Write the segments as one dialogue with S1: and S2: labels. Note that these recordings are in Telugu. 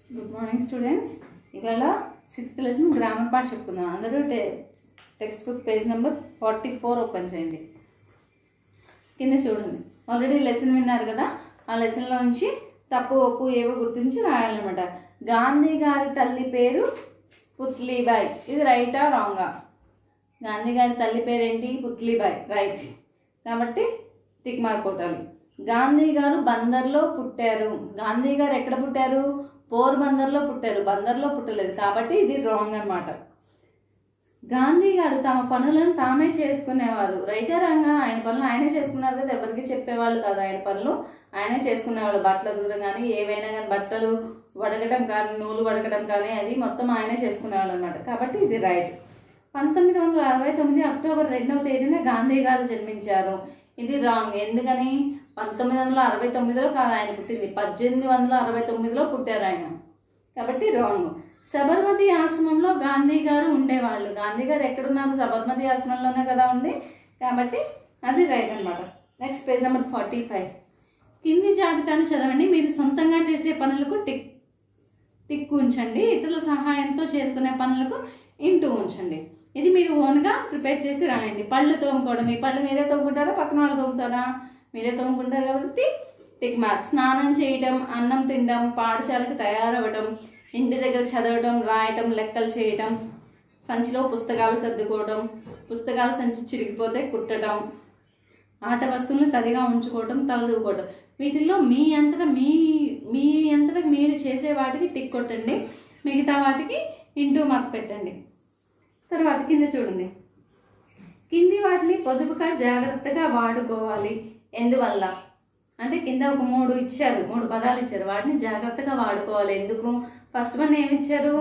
S1: Good morning students. ఇవాళ 6th లెసన్ గ్రామర్ పార్ట్ చెప్పుకుందాం. అందరూ textbook page number 44 open చేయండి. కింద చూడండి. ఆల్రెడీ లెసన్ విన్నారు కదా, ఆ లెసన్లో నుంచి తప్పు ఒప్పు ఏవో గుర్తించి రాయాలన్నమాట. గాంధీ గారి తల్లి పేరు పుత్లీబాయ్. ఇది రైటా రాంగా? గాంధీ గారి తల్లి పేరు ఏంటి? పుత్లీబాయ్. రైట్. కాబట్టి టిక్ మార్క్ కొట్టాలి. గాంధీ గారు బందర్లో పుట్టారు. గాంధీ గారు ఎక్కడ పుట్టారు? పోర్బందర్లో పుట్టారు. బందర్లో పుట్టలేదు, కాబట్టి ఇది రాంగ్ అన్నమాట. గాంధీ గారు తమ పనులను తామే చేసుకునేవారు. రైటా రాంగా? ఆయన పనులు ఆయనే చేసుకున్నారు కదా, ఎవరికి చెప్పేవాళ్ళు కాదు. ఆయన పనులు ఆయనే చేసుకునేవాళ్ళు. బట్టలు దువ్వడం కానీ, ఏవైనా కానీ, బట్టలు వడకడం కానీ, నూలు వడకడం కానీ, అది మొత్తం ఆయనే చేసుకునేవాళ్ళు అనమాట. కాబట్టి ఇది రైట్. 1969 అక్టోబర్ 2వ తేదీన గాంధీ గారు జన్మించారు. ఇది రాంగ్. ఎందుకని? 1969లో కాదు ఆయన పుట్టింది, 1869లో పుట్టారు ఆయన. కాబట్టి రాంగ్. సబర్మతి ఆశ్రమంలో గాంధీ గారు ఉండేవాళ్ళు. గాంధీ గారు ఎక్కడున్నారు? సబర్మతి ఆశ్రమంలోనే కదా ఉంది, కాబట్టి అది రైట్ అనమాట. Next page number 45. కింది జాబితాను చదవండి. మీరు సొంతంగా చేసే పనులకు టిక్ ఉంచండి. ఇతరుల సహాయంతో చేసుకునే పనులకు ఇంటూ ఉంచండి. ఇది మీరు ఓన్గా ప్రిపేర్ చేసి రాయండి. పళ్ళు తోముకోవడం, మీ పళ్ళు మీరే తోముకుంటారా, పక్కన వాళ్ళు తోముతారా? మీరే తోముకుంటారు కాబట్టి టిక్ మార్క్. స్నానం చేయడం, అన్నం తినడం, పాఠశాలకు తయారవ్వడం, ఇంటి దగ్గర చదవడం, రాయటం, లెక్కలు చేయడం, సంచిలో పుస్తకాలు సర్దుకోవడం, పుస్తకాల సంచి చిరిగిపోతే కుట్టడం, ఆట వస్తువులను సరిగా ఉంచుకోవడం, తలదూకోవడం. వీటిల్లో మీ అంతటా మీరు చేసే వాటికి టిక్ కొట్టండి, మిగతా వాటికి ఇంటూ మార్క్ పెట్టండి. తర్వాత కింద చూడండి. కింది వాటిని పొదుపుగా జాగ్రత్తగా వాడుకోవాలి. ఎందువల్ల అంటే కింద ఒక 3 పదాలు ఇచ్చారు. వాటిని జాగ్రత్తగా వాడుకోవాలి. ఎందుకు? ఫస్ట్ వన్ ఏమి ఇచ్చారు?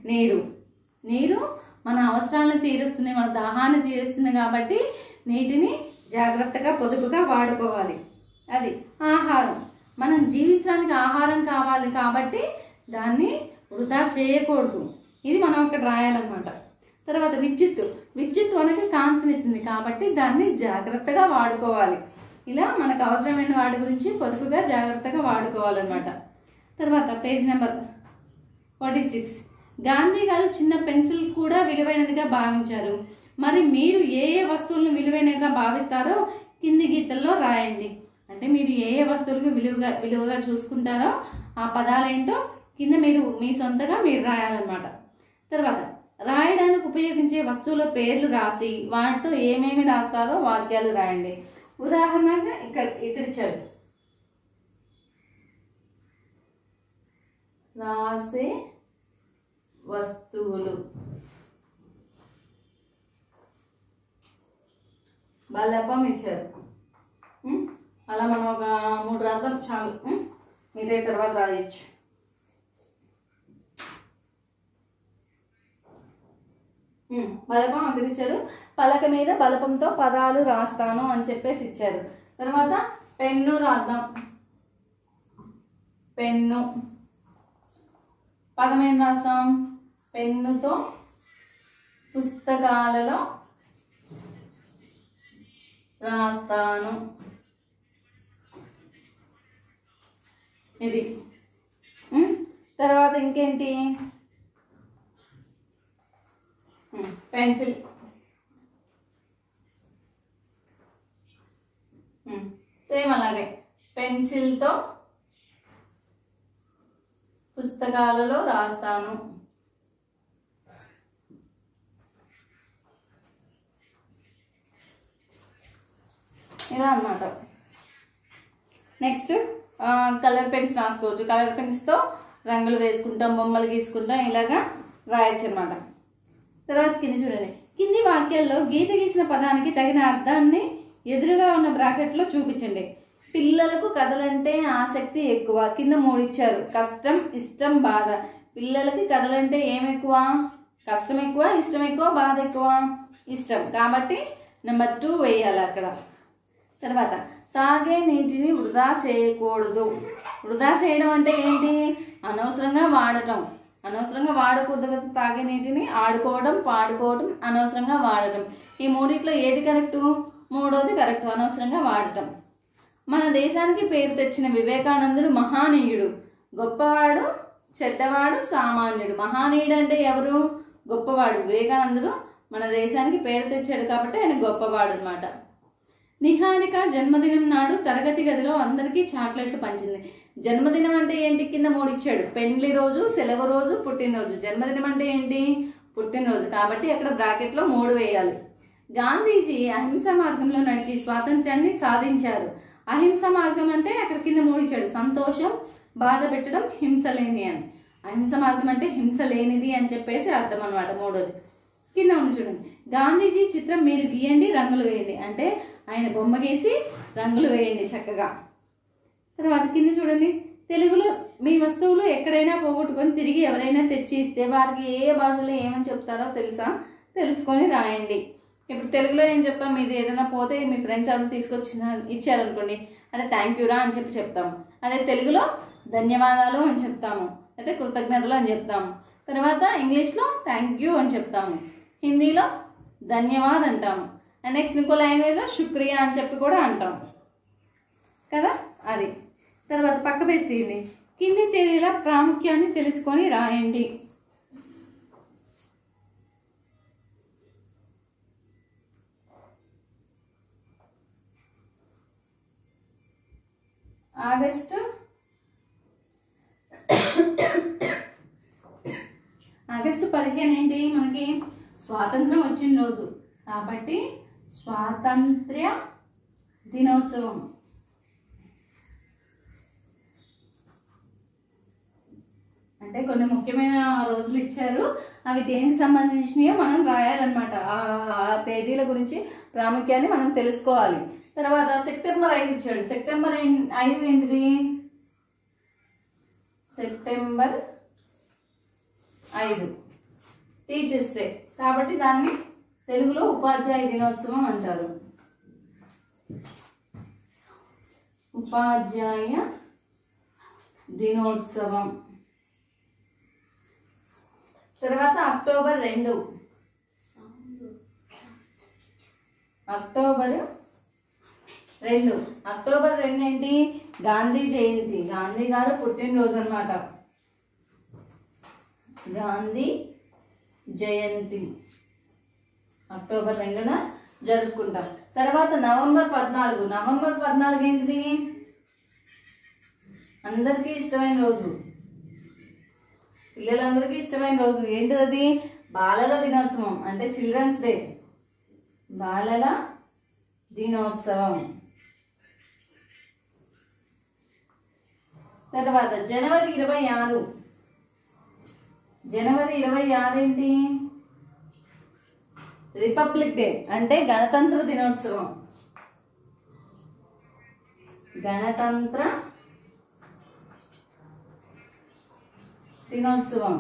S1: నీరు మన అవసరాలను తీరుస్తుంది, మన దాహాన్ని తీరుస్తుంది. కాబట్టి నీటిని జాగ్రత్తగా పొదుపుగా వాడుకోవాలి. అది. ఆహారం, మనం జీవించడానికి ఆహారం కావాలి, కాబట్టి దాన్ని వృధా చేయకూడదు. ఇది మనం అక్కడ రాయాలన్నమాట. తర్వాత విద్యుత్ మనకి కాంతినిస్తుంది, కాబట్టి దాన్ని జాగ్రత్తగా వాడుకోవాలి. ఇలా మనకు అవసరమైన వాటి గురించి పొదుపుగా జాగ్రత్తగా వాడుకోవాలన్నమాట. తర్వాత పేజ్ నెంబర్ 46. గాంధీ గారు చిన్న పెన్సిల్ కూడా విలువైనదిగా భావించారు. మరి మీరు ఏ వస్తువులను విలువైనదిగా భావిస్తారో కింది గీతల్లో రాయండి. అంటే మీరు ఏ వస్తువులకు విలువగా చూసుకుంటారో ఆ పదాలేంటో కింద మీ సొంతగా మీరు రాయాలన్నమాట. తర్వాత రాయడానికి ఉపయోగించే వస్తువుల పేర్లు రాసి వాటితో ఏమేమి రాస్తారో వాక్యాలు రాయండి. ఉదాహరణగా ఇక్కడ ఇచ్చారు, రాసే వస్తువులు, బలపం ఇచ్చారు. అలా మనం ఒక 3 రాద్దాం చాలు, మీదే తర్వాత రాయొచ్చు. బలపం అక్కడ ఇచ్చారు. పలక మీద బలపంతో పదాలు రాస్తాను అని చెప్పేసి ఇచ్చారు. తర్వాత పెన్ను రాద్దాం. పెన్ను పదం ఏం రాస్తాం? పెన్నుతో పుస్తకాలలో రాస్తాను. ఇది. తర్వాత ఇంకేంటి? పెన్సిల్. సేమ్ అలాగే పెన్సిల్తో పుస్తకాలలో రాస్తాను. ఇలా అన్నమాట. నెక్స్ట్ కలర్ పెన్స్ రాసుకోవచ్చు. కలర్ పెన్స్తో రంగులు వేసుకుంటాం, బొమ్మలు గీసుకుంటాం, ఇలాగా రాయొచ్చు అన్నమాట. తర్వాత కింద చూడండి. కింది వాక్యాల్లో గీత గీసిన పదానికి తగిన అర్థాన్ని ఎదురుగా ఉన్న బ్రాకెట్లో చూపించండి. పిల్లలకు కథలంటే ఆసక్తి ఎక్కువ. కింద 3 ఇచ్చారు. కష్టం, ఇష్టం, బాధ. పిల్లలకి కథలంటే ఏం ఎక్కువ? కష్టం ఎక్కువ, ఇష్టం ఎక్కువ, బాధ ఎక్కువ? ఇష్టం. కాబట్టి నెంబర్ 2 వేయాలి అక్కడ. తర్వాత తాగే నీటిని వృధా చేయకూడదు. వృధా చేయడం అంటే ఏంటి? అనవసరంగా వాడటం. అనవసరంగా వాడకూడదు కదా తాగే నీటిని. ఆడుకోవడం, పాడుకోవడం, అనవసరంగా వాడటం. ఈ 3 ఏది కరెక్టు? 3వది కరెక్ట్, అనవసరంగా వాడటం. మన దేశానికి పేరు తెచ్చిన వివేకానందుడు మహానీయుడు. గొప్పవాడు చెడ్డవాడు సామాన్యుడు. మహానీయుడు అంటే ఎవరు? గొప్పవాడు. వివేకానందుడు మన దేశానికి పేరు తెచ్చాడు కాబట్టి ఆయన గొప్పవాడు అనమాట. నిహారిక జన్మదినం నాడు తరగతి గదిలో అందరికీ చాక్లెట్లు పంచింది. జన్మదినం అంటే ఏంటి? కింద 3 ఇచ్చాడు. పెళ్లి రోజు, సెలవు రోజు, పుట్టినరోజు. జన్మదినం అంటే ఏంటి? పుట్టినరోజు. కాబట్టి అక్కడ బ్రాకెట్లో 3 వేయాలి. గాంధీజీ అహింస మార్గంలో నడిచి స్వాతంత్ర్యాన్ని సాధించారు. అహింస మార్గం అంటే అక్కడ కింద 3 ఇచ్చాడు. సంతోషం, బాధ పెట్టడం, హింస లేని అని. అహింస మార్గం అంటే హింస లేనిది అని చెప్పేసి అర్థం అనమాట. 3వది కింద ఉంది చూడండి. గాంధీజీ చిత్రం మీరు గీయండి, రంగులు వేయండి అంటే ఆయన బొమ్మ గీసి రంగులు వేయండి చక్కగా. తర్వాత కింద చూడండి. తెలుగులో మీ వస్తువులు ఎక్కడైనా పోగొట్టుకొని తిరిగి ఎవరైనా తెచ్చి ఇస్తే వారికి ఏ భాషలో ఏమని చెప్తారో తెలుసుకొని రాయండి. ఇప్పుడు తెలుగులో ఏం చెప్తాం? మీది ఏదైనా పోతే మీ ఫ్రెండ్స్ ఎవరైనా ఇచ్చారనుకోండి, అదే థ్యాంక్ యూరా అని చెప్తాము. అదే తెలుగులో ధన్యవాదాలు అని చెప్తాము, అయితే కృతజ్ఞతలు అని చెప్తాము. తర్వాత ఇంగ్లీష్లో థ్యాంక్ యూ అని చెప్తాము, హిందీలో ధన్యవాద్ అంటాము, అండ్ నెక్స్ట్ ఇంకో లాంగ్వేజ్లో శుక్రియా అని చెప్పి కూడా అంటాం కదా. అది తర్వాత పక్క పేజ్ తీయండి. కింది తేదీల ప్రాముఖ్యాన్ని తెలుసుకొని రాయండి. ఆగస్టు 15 ఏంటి? మనకి స్వాతంత్రం వచ్చిన రోజు కాబట్టి స్వాతంత్ర్య దినోత్సవం. అంటే కొన్ని ముఖ్యమైన రోజులు ఇచ్చారు, అవి దేనికి సంబంధించినయో మనం రాయాలన్నమాట. ఆ తేదీల గురించి ప్రాముఖ్యాన్ని మనం తెలుసుకోవాలి. తర్వాత సెప్టెంబర్ 5 ఇచ్చాడు. సెప్టెంబర్ 5 ఏంటిది? సెప్టెంబర్ 5 టీచర్స్ డే కాబట్టి దాన్ని తెలుగులో ఉపాధ్యాయ దినోత్సవం అంటారు. ఉపాధ్యాయ దినోత్సవం. తర్వాత అక్టోబర్ 2. అక్టోబర్ 2 ఏంటి? గాంధీ జయంతి. గాంధీ గారు పుట్టినరోజు అన్నమాట. గాంధీ జయంతి అక్టోబర్ 2న జరుపుకుంటాం. తర్వాత నవంబర్ 14. నవంబర్ 14 ఏంటిది? అందరికీ ఇష్టమైన రోజు, పిల్లలందరికీ ఇష్టమైన రోజు. ఏంటిది అది? బాలల దినోత్సవం అంటే చిల్డ్రన్స్ డే. బాలల దినోత్సవం. తర్వాత జనవరి 26. జనవరి 26 ఏంటి? రిపబ్లిక్ డే అంటే గణతంత్ర దినోత్సవం. గణతంత్ర దినోత్సవం.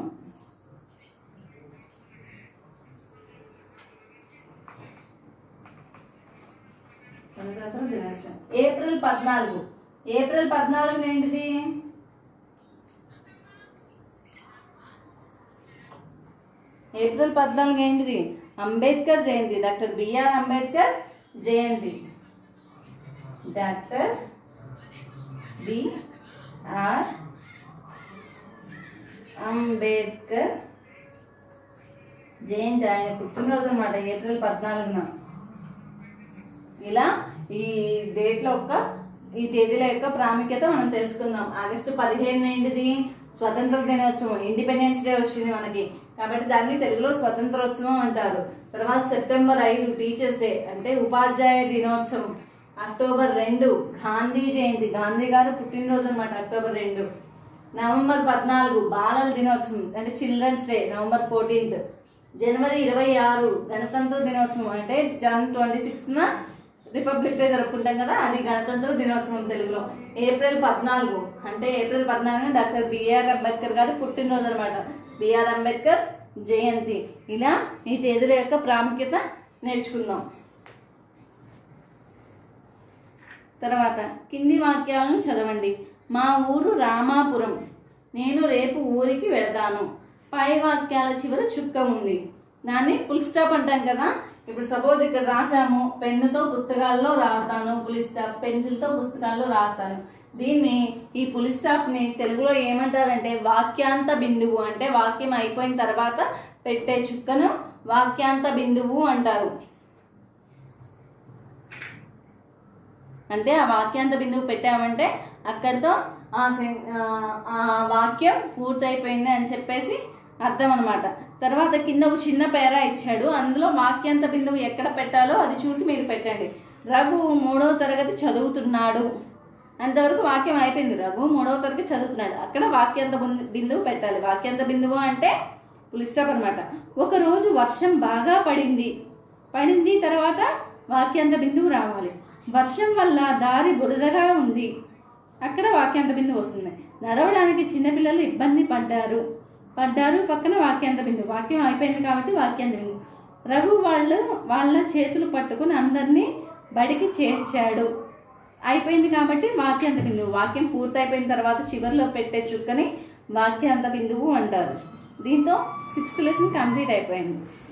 S1: ఏప్రిల్ 14. ఏప్రిల్ 14 ఏంటిది? ఏప్రిల్ 14 ఏంటిది? అంబేద్కర్ జయంతి. డాక్టర్ బిఆర్ అంబేద్కర్ జయంతి. డాక్టర్ బిఆర్ అంబేద్కర్ జయంతి, ఆయన పుట్టినరోజు అన్నమాట ఏప్రిల్ 14న. ఇలా ఈ డేట్లో ఈ తేదీల యొక్క ప్రాముఖ్యత మనం తెలుసుకుందాం. ఆగస్టు 15 ఏంటిది? స్వతంత్ర దినోత్సవం. ఇండిపెండెన్స్ డే వచ్చింది మనకి కాబట్టి దాన్ని తెలుగులో స్వతంత్రోత్సవం అంటారు. తర్వాత సెప్టెంబర్ 5 టీచర్స్ డే అంటే ఉపాధ్యాయ దినోత్సవం. అక్టోబర్ 2 గాంధీ జయంతి. గాంధీ గారు పుట్టినరోజు అన్నమాట అక్టోబర్ 2. నవంబర్ 14 బాలల దినోత్సవం అంటే చిల్డ్రన్స్ డే నవంబర్ 14th. జనవరి 26 గణతంత్ర దినోత్సవం అంటే జనవరి 26న రిపబ్లిక్ డే జరుపుకుంటాం కదా, అది గణతంత్ర దినోత్సవం తెలుగులో. ఏప్రిల్ 14 అంటే ఏప్రిల్ 14 డాక్టర్ బిఆర్ అంబేద్కర్ గారు పుట్టినరోజు అనమాట. బిఆర్ అంబేద్కర్ జయంతి. ఇలా ఈ తేదీల యొక్క ప్రాముఖ్యత నేర్చుకుందాం. తర్వాత కింది వాక్యాలను చదవండి. మా ఊరు రామాపురం. నేను రేపు ఊరికి వెళతాను. పై వాక్యాల చివర చుక్క ఉంది, దాన్ని ఫుల్ స్టాప్ అంటాం కదా. ఇప్పుడు సపోజ్ ఇక్కడ రాసాము, పెన్నుతో పుస్తకాల్లో రాస్తాను, ఫుల్ స్టాప్, పెన్సిల్తో పుస్తకాల్లో రాస్తాను. దీన్ని ఈ పులి స్టాప్ని తెలుగులో ఏమంటారంటే వాక్యాంత బిందువు, అంటే వాక్యం అయిపోయిన తర్వాత పెట్టే చుక్కను వాక్యాంత బిందువు అంటారు. అంటే ఆ వాక్యాంత బిందువు పెట్టామంటే అక్కడితో ఆ వాక్యం పూర్తయిపోయింది అని చెప్పేసి అర్థం అనమాట. తర్వాత కింద ఒక చిన్న పేరా ఇచ్చాడు, అందులో వాక్యాంత బిందువు ఎక్కడ పెట్టాలో అది చూసి మీరు పెట్టండి. రఘు 3వ తరగతి చదువుతున్నాడు, అంతవరకు వాక్యం అయిపోయింది. రఘు 3వ తరగతి చదువుతున్నాడు, అక్కడ వాక్యాంత బిందువు పెట్టాలి. వాక్యాంత బిందువు అంటే ఫుల్ స్టాప్ అనమాట. ఒకరోజు వర్షం బాగా పడింది తర్వాత వాక్యాంత బిందువు రావాలి. వర్షం వల్ల దారి బురదగా ఉంది, అక్కడ వాక్యాంత బిందువు వస్తుంది. నడవడానికి చిన్నపిల్లలు ఇబ్బంది పడ్డారు పక్కన వాక్యాంత బిందువు. వాక్యం అయిపోయింది కాబట్టి వాక్యాంత బిందువు. రఘు వాళ్ళ చేతులు పట్టుకుని అందరినీ బడికి చేర్చాడు, అయిపోయింది కాబట్టి వాక్యాంత బిందువు. వాక్యం పూర్తయిపోయిన తర్వాత చివరిలో పెట్టే చుక్కని వాక్యాంత బిందువు అంటారు. దీంతో 6th లెసన్ కంప్లీట్ అయిపోయింది.